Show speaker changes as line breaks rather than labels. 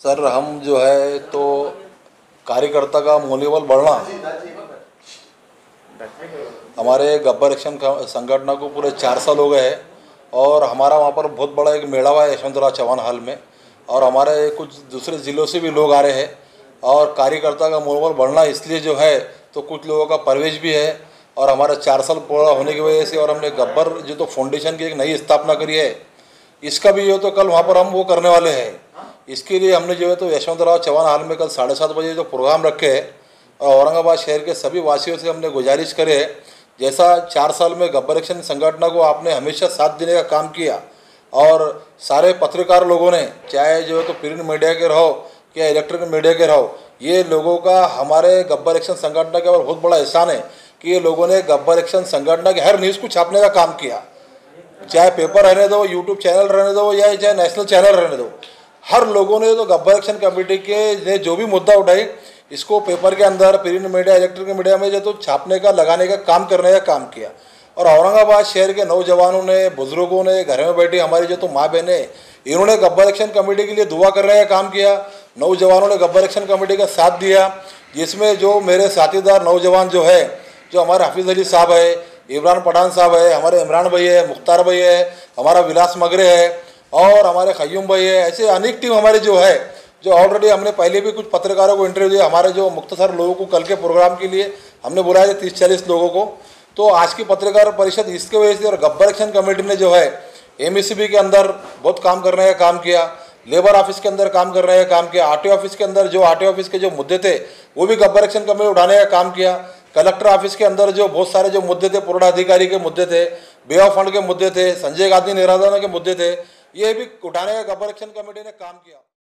Sir हम जो है तो कार्यकर्ता का मनोबल बढ़ना, हमारे गब्बर एक्शन संगठन को पूरे 4 साल हो गए हैं और हमारा वहाँ पर बहुत बड़ा एक मेला हुआ है यशवंतराव चौहान हॉल में, और हमारे कुछ दूसरे ज़िलों से भी लोग आ रहे हैं। और कार्यकर्ता का मनोबल बढ़ना इसलिए जो है तो कुछ लोगों का प्रवेश भी है और हमारा 4 साल पूरा होने की वजह से, और हमने गब्बर जो तो फाउंडेशन की एक नई स्थापना करी है, इसका भी जो तो कल वहाँ पर हम वो करने वाले हैं। इसके लिए हमने जो है तो यशवंतराव चौहान हॉल में कल 7:30 बजे जो प्रोग्राम रखे हैं, और औरंगाबाद शहर के सभी वासियों से हमने गुजारिश करे है, जैसा 4 साल में गब्बर एक्शन संगठन को आपने हमेशा साथ देने का काम किया, और सारे पत्रकार लोगों ने, चाहे जो है तो प्रिंट मीडिया के रहो या इलेक्ट्रॉनिक मीडिया के रहो, ये लोगों का हमारे गब्बर एक्शन संगठन के ऊपर बहुत बड़ा एहसान है कि ये लोगों ने गब्बर एक्शन संगठन के हर न्यूज़ को छापने का काम किया। चाहे पेपर रहने दो, यूट्यूब चैनल रहने दो, या चाहे नेशनल चैनल रहने दो, हर लोगों ने तो गब्बर एक्शन कमेटी के ने जो भी मुद्दा उठाई, इसको पेपर के अंदर, प्रिंट मीडिया, इलेक्ट्रॉनिक मीडिया में जो तो छापने का, लगाने का काम करने का काम किया। और औरंगाबाद शहर के नौजवानों ने, बुजुर्गों ने, घर में बैठी हमारी जो तो माँ बहनें, इन्होंने गब्बर एक्शन कमेटी के लिए दुआ करने का काम किया। नौजवानों ने गब्बर एक्शन कमेटी का साथ दिया, जिसमें जो मेरे साथीदार नौजवान जो है, जो हमारे हफीज़ अली साहब है, इमरान पठान साहब है, हमारे इमरान भाई है, मुख्तार भाई है, हमारा विलास मगरे है, और हमारे खयूम भाई है, ऐसे अनेक टीम हमारे जो है, जो ऑलरेडी हमने पहले भी कुछ पत्रकारों को इंटरव्यू दिया। हमारे जो मुख्तसर लोगों को कल के प्रोग्राम के लिए हमने बुलाया 30-40 लोगों को। तो आज की पत्रकार परिषद इसके वजह से, और गब्बर एक्शन कमेटी ने जो है एमएससीबी के अंदर बहुत काम करने का काम किया, लेबर ऑफिस के अंदर काम करने का काम किया, आरटीओ ऑफिस के अंदर जो आरटीओ ऑफिस के जो मुद्दे थे वो भी गब्बर एक्शन कमेटी उठाने का काम किया। कलेक्टर ऑफिस के अंदर जो बहुत सारे जो मुद्दे थे, पुराना अधिकारी के मुद्दे थे, बे ऑफ फंड के मुद्दे थे, संजय गांधी निराधन के मुद्दे थे, ये भी उठाने का गब्बर एक्शन कमेटी ने काम किया।